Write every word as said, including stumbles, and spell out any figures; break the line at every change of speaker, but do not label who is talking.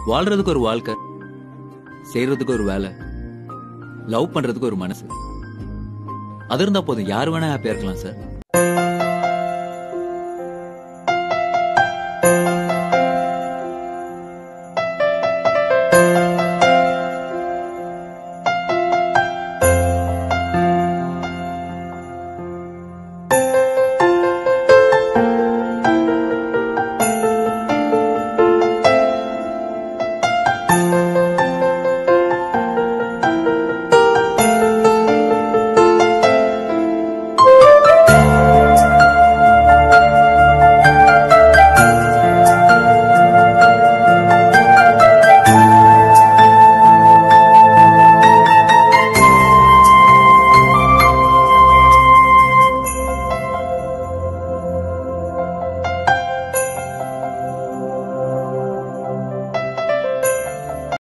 வாழ்றதுக்கு ஒரு வாழ்க்கை, செய்யறதுக்கு ஒரு வேலை, லவ் பண்றதுக்கு ஒரு மனசு. அது இருந்தா போதும், யாரு வேணா ஹாப்பியா இருக்கலாம் சார்.